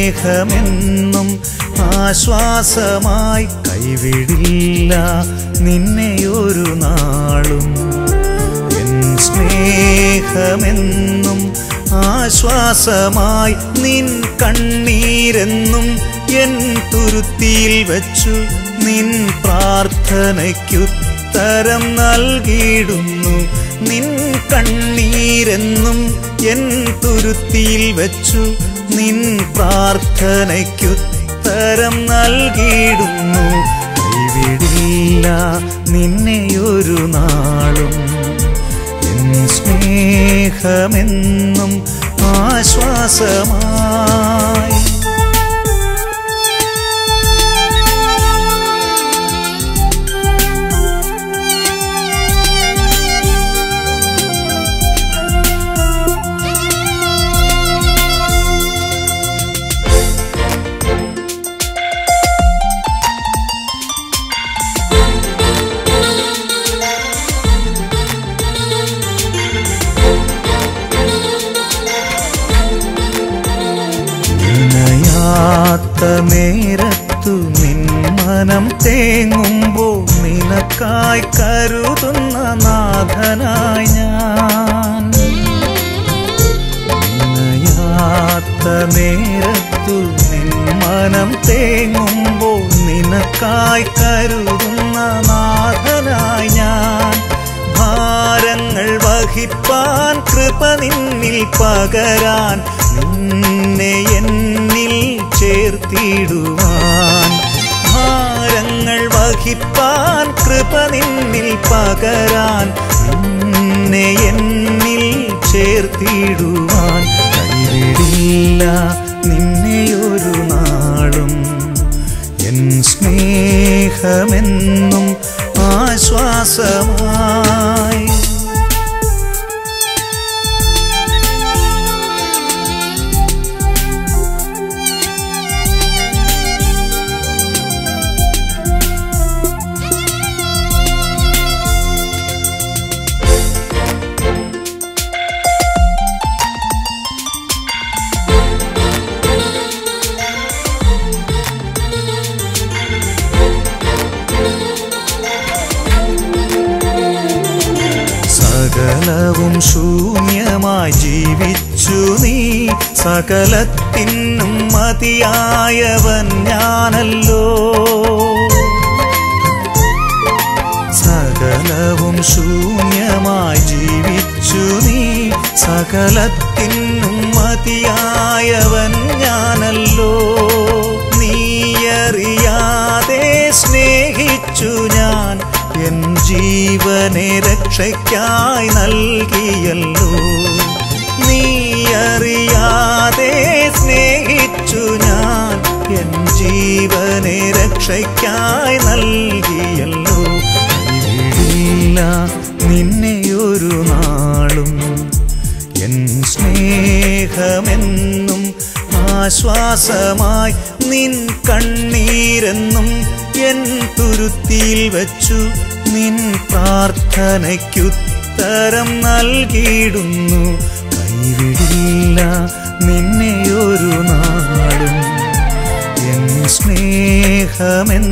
സ്നേഹമെന്നും ആശ്വാസമായി കൈവിടില്ല നിന്നെയൊരു നാളും. എൻ സ്നേഹമെന്നും ആശ്വാസമായി നിൻ കണ്ണീരെന്നും എൻ തുരുത്തിയിൽ വച്ചു നിൻ പ്രാർത്ഥനയ്ക്കുത്തരം നൽകിയിടുന്നു. നിൻ കണ്ണീരെന്നും എൻ തുരുത്തിയിൽ വച്ചു നിൻ പ്രാർത്ഥനയ്ക്കുത്തരം നൽകിയിടുന്നു. കൈവിടില്ല നിന്നെയൊരു നാളും. എൻ സ്നേഹമെന്നും ആശ്വാസമായി. നേരത്തു നിൻ മനം തേങ്ങുമ്പോൾ നിനക്കായി കരുതുന്ന നാഥനായി ഞാൻ. നിനയാത്ത നേരത്തു നിൻ മനം തേങ്ങുമ്പോൾ നിനക്കായി കരുതുന്ന നാഥനായി ഞാൻ. ഭാരങ്ങൾ വഹിപ്പാൻ കൃപ നിന്നിൽ പകരാൻ നിന്നെ എന്നിൽ ചേർത്തിടുവാൻ. ഭാരങ്ങൾ വഹിപ്പാൻ കൃപ നിന്നിൽ പകരാൻ നിന്നെ എന്നിൽ ചേർത്തിടുവാൻ. കൈവിടില്ല നിന്നെയൊരു നാളും. എൻ സ്നേഹമെന്നും ആശ്വാസമായി. സകലവും ശൂന്യമായി ജീവിച്ചു നീ, സകലത്തിനും മതിയായവൻ ഞാനല്ലോ. സകലവും ശൂന്യമായി ജീവിച്ചു നീ, സകലത്തിനും മതിയായവൻ ഞാനല്ലോ. നീയറിയാതെ സ്നേഹിച്ചു ഞാൻ, എൻ ജീവനെ രക്ഷയ്ക്കായി നൽകിയല്ലോ. നീയറിയാതെ സ്നേഹിച്ചു ഞാൻ, എൻ ജീവനെ രക്ഷയ്ക്കായി നൽകിയല്ലോ. കൈവിടില്ല നിന്നെയൊരു നാളും. എൻ സ്നേഹമെന്നും ആശ്വാസമായി നിൻ കണ്ണീരെന്നും എൻ തുരുത്തിയിൽ വച്ചു നിൻ പ്രാർത്ഥനയ്ക്കുത്തരം നൽകിയിടുന്നു. കൈവിടില്ല നിന്നെയൊരു നാളും. എൻ സ്നേഹമെന്നും